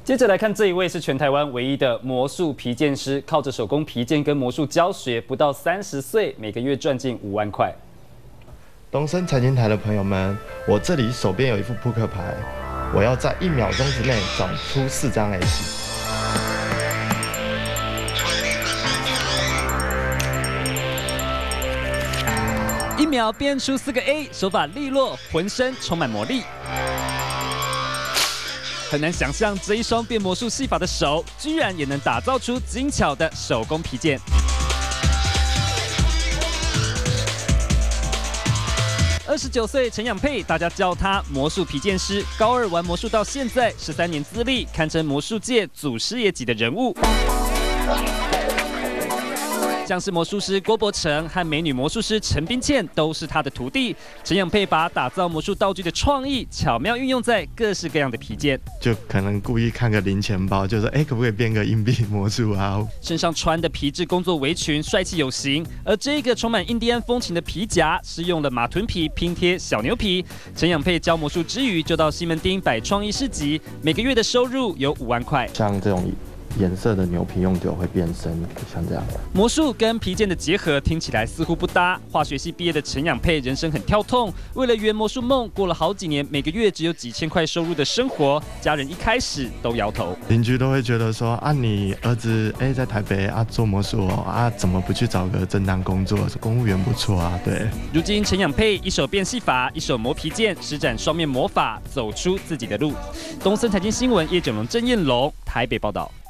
接着来看这一位是全台湾唯一的魔术皮件师，靠着手工皮件跟魔术教学，不到30岁，每个月赚进5万块。 东森财经台的朋友们，我这里手边有一副扑克牌，我要在1秒钟之内找出4张 S。 1秒变出4个 A， 手法利落，浑身充满魔力。很难想象这一双变魔术戏法的手，居然也能打造出精巧的手工皮件。29岁陈养佩，大家叫他魔术皮件师。高2玩魔术到现在，13年资历，堪称魔术界祖师爷级的人物。像是魔术师郭伯成和美女魔术师陈冰倩都是他的徒弟。陈养佩把打造魔术道具的创意巧妙运用在各式各样的皮件， 就可能故意看个零钱包，就说可不可以变个硬币魔术啊？ 身上穿的皮质工作围裙帅气有型，而这个充满印第安风情的皮夹是用了马臀皮拼贴小牛皮。陈养佩教魔术之余，就到西门町摆创意市集，每个月的收入有5万块。 像这种颜色的牛皮用久会变深，像这样。 魔术跟皮件的结合听起来似乎不搭。化学系毕业的陈养佩人生很跳痛，为了圆魔术梦，过了好几年每个月只有几千块收入的生活，家人一开始都摇头， 邻居都会觉得说你儿子在台北做魔术怎么不去找个正当工作？公务员不错啊，对。 如今陈养佩一手变戏法，一手磨皮件，施展双面魔法，走出自己的路。东森财经新闻叶九龙、郑燕龙台北报道。